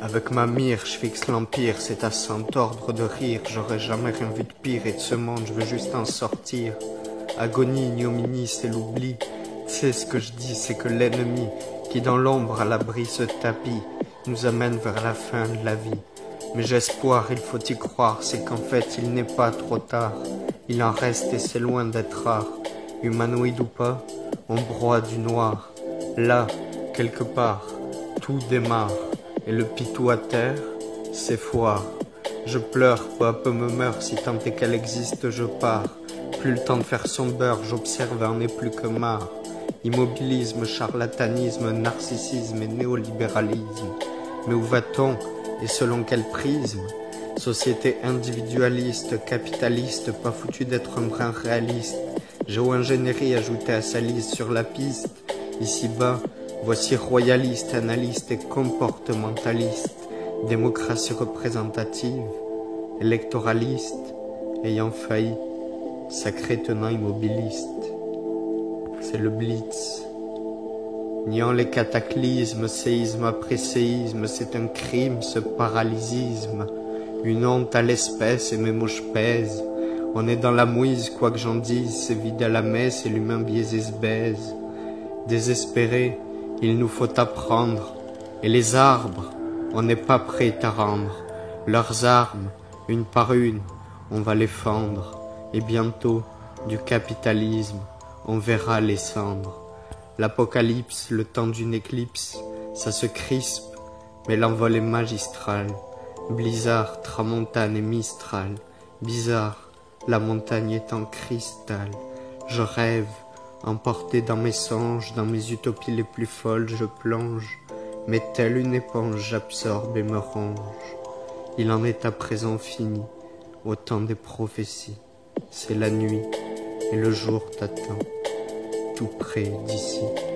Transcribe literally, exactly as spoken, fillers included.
Avec ma mire, je fixe l'empire, c'est à cent ordres de rire. J'aurais jamais rien vu de pire et de ce monde, je veux juste en sortir. Agonie, ignominie, c'est l'oubli. Tu sais ce que je dis, c'est que l'ennemi, qui dans l'ombre à l'abri se tapit, nous amène vers la fin de la vie. Mais j'ai espoir, il faut y croire, c'est qu'en fait il n'est pas trop tard. Il en reste et c'est loin d'être rare. Humanoïde ou pas, on broie du noir. Là, quelque part, tout démarre. Et le pitou à terre, c'est foire. Je pleure, peu à peu me meurs, si tant est qu'elle existe, je pars. Plus le temps de faire son beurre, j'observe et en ai plus que marre. Immobilisme, charlatanisme, narcissisme et néolibéralisme. Mais où va-t-on et selon quel prisme? Société individualiste, capitaliste, pas foutu d'être un brin réaliste. Géo-ingénierie ajoutée à sa liste sur la piste. Ici-bas, voici royaliste, analyste et comportementaliste. Démocratie représentative, électoraliste, ayant failli, sacré tenant immobiliste. C'est le blitz. Niant les cataclysmes, séisme après séisme, c'est un crime ce paralysisme. Une honte à l'espèce et mes mouches pèsent. On est dans la mouise, quoi que j'en dise, c'est vide à la messe et l'humain biaisé se baise. Désespéré, il nous faut apprendre. Et les arbres, on n'est pas prêt à rendre. Leurs armes, une par une, on va les fendre. Et bientôt, du capitalisme, on verra les cendres. L'apocalypse, le temps d'une éclipse, ça se crispe, mais l'envol est magistral. Blizzard, tramontane et mistral. Bizarre, la montagne est en cristal. Je rêve, emporté dans mes songes, dans mes utopies les plus folles, je plonge. Mais telle une éponge, j'absorbe et me ronge. Il en est à présent fini, au temps des prophéties. C'est la nuit, et le jour t'attend, tout près d'ici.